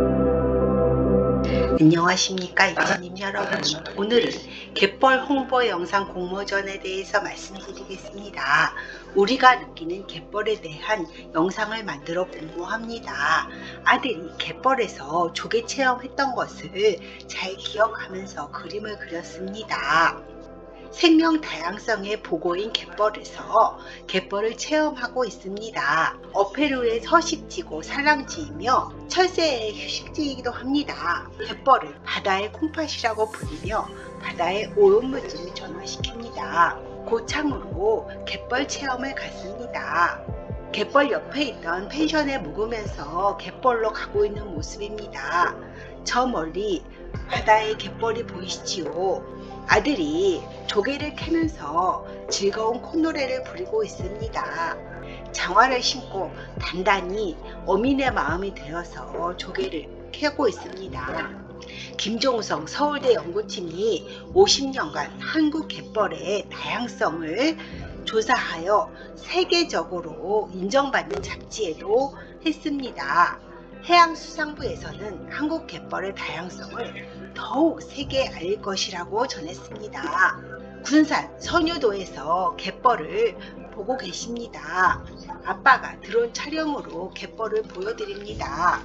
안녕하십니까 이진님 여러분. 오늘은 갯벌 홍보 영상 공모전에 대해서 말씀드리겠습니다. 우리가 느끼는 갯벌에 대한 영상을 만들어 공모합니다. 아들이 갯벌에서 조개 체험했던 것을 잘 기억하면서 그림을 그렸습니다. 생명 다양성의 보고인 갯벌에서 갯벌을 체험하고 있습니다. 어패류의 서식지고 산란지이며 철새의 휴식지이기도 합니다. 갯벌을 바다의 콩팥이라고 부르며 바다의 오염물질을 전화시킵니다. 고창으로 갯벌 체험을 갔습니다. 갯벌 옆에 있던 펜션에 묵으면서 갯벌로 가고 있는 모습입니다. 저 멀리 바다의 갯벌이 보이시지요? 아들이 조개를 캐면서 즐거운 콧노래를 부르고 있습니다. 장화를 신고 단단히 어민의 마음이 되어서 조개를 캐고 있습니다. 김종성 서울대 연구팀이 50년간 한국 갯벌의 다양성을 조사하여 세계적으로 인정받는 잡지에도 했습니다. 해양수산부에서는 한국 갯벌의 다양성을 더욱 세계에 알릴 것이라고 전했습니다. 군산 선유도에서 갯벌을 보고 계십니다. 아빠가 드론 촬영으로 갯벌을 보여드립니다.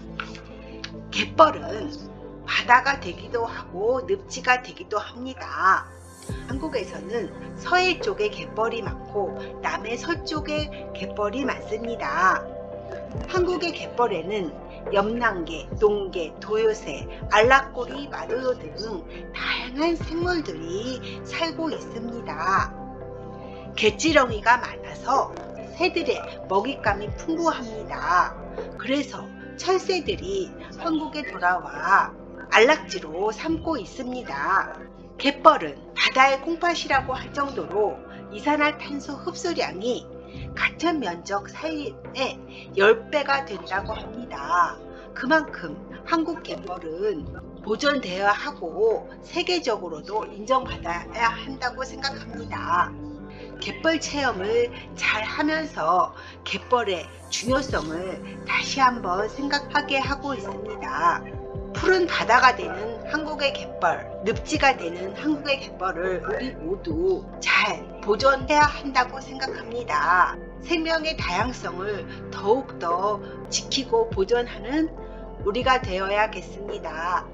갯벌은 바다가 되기도 하고 늪지가 되기도 합니다. 한국에서는 서해 쪽에 갯벌이 많고 남해 서쪽에 갯벌이 많습니다. 한국의 갯벌에는 염난개, 농개, 도요새, 알락꼬리, 마도요 등 다양한 생물들이 살고 있습니다. 갯지렁이가 많아서 새들의 먹잇감이 풍부합니다. 그래서 철새들이 한국에 돌아와 안락지로 삼고 있습니다. 갯벌은 바다의 콩팥이라고 할 정도로 이산화탄소 흡수량이 같은 면적 사이에 10배가 된다고 합니다. 그만큼 한국 갯벌은 보존되어야 하고 세계적으로도 인정받아야 한다고 생각합니다. 갯벌 체험을 잘 하면서 갯벌의 중요성을 다시 한번 생각하게 하고 있습니다. 푸른 바다가 되는 한국의 갯벌, 늪지가 되는 한국의 갯벌을 우리 모두 잘 보존해야 한다고 생각합니다. 생명의 다양성을 더욱더 지키고 보존하는 우리가 되어야겠습니다.